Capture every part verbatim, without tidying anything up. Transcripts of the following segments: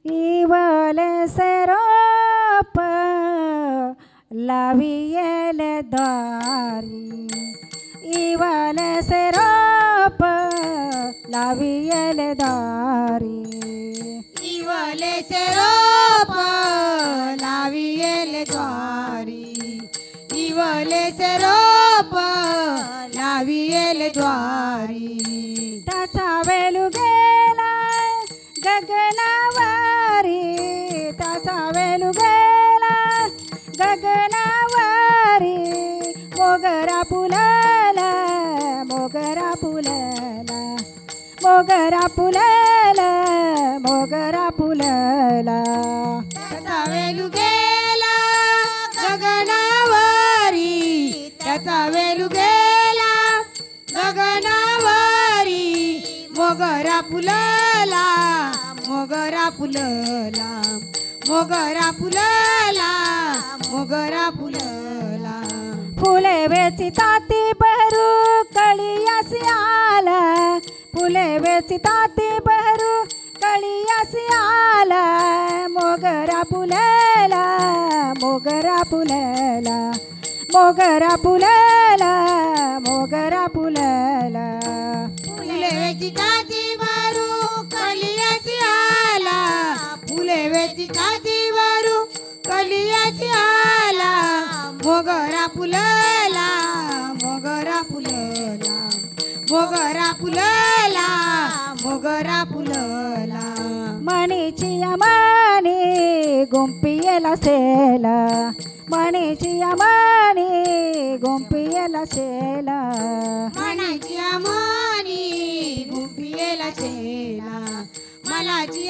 इवल सरोप लावियल द्वारी इवल सरोप लावियल द्वारी इवल सरोप लावियल द्वारी इवल सरोप लावियल द्वारी त्याचा वेलू गेला गगनावारी त्याचा वेलू गेला गगनावारी मोगरा फुलला मोगरा फुलला मोगरा फुलला मोगरा फुलला त्याचा वेलू गेला गगनावारी त्याचा वेलू गेला गगनावारी मोगरा फुलला मोगरा फुलला मोगरा फुलला मोगरा फुलला फुले वेची ताती बहरू कळियासी आला फुले वेची ताती बहरू कळियासी आला मोगरा फुलला मोगरा फुलला मोगरा फुलला मोगरा फुलला फुले वेची ताती बहरू कळियासी आला फुले वेची ताती बहरू कळियासी आला मोगरा फुलला मोगरा फुलला मोगरा फुलला मोगरा फुलला मणीची मणी गुंपियला सेला मणीची मणी गुंपियला सेला मनाची मनी गुंपियला शेला मनाची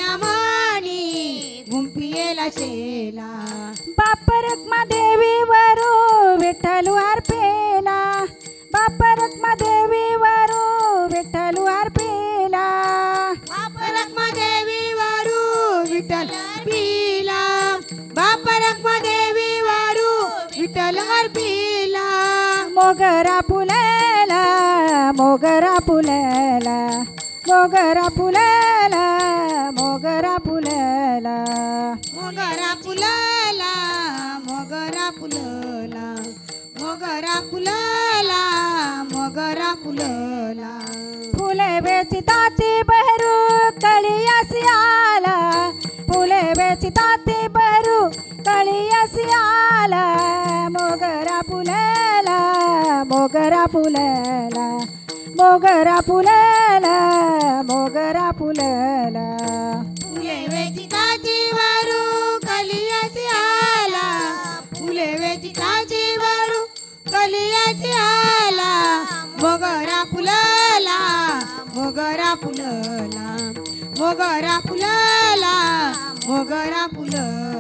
मनी गुंपियला शेला बापरत्मा देवी वरू विठ्ठल अर्पेला बापरत्मा देवी वरू विठ्ठल अर्पेला बापरक्मा देवी वारू विठ्ठल अर्पिला बापरक्मा देवी वारू विठ्ठल अर्पिला मोगरा फुलला मोगरा फुलला मोगरा फुलला मोगरा फुलला मोगरा फुलला मोगरा फुलला मोगरा फुलला मोगरा फुलला फुले वेची ताती बहरू कळियासी आला फुले वेची ताती बहरू कळियासी आला मोगरा फुलला मोगरा फुलला मोगरा फुलला मोगरा फुलला फुले वेची ताजी वारू कलियाची आला फुले वेची ताजी वारू कलियाची आला मोगरा फुलला मोगरा फुलला मोगरा फुलला मोगरा फुलला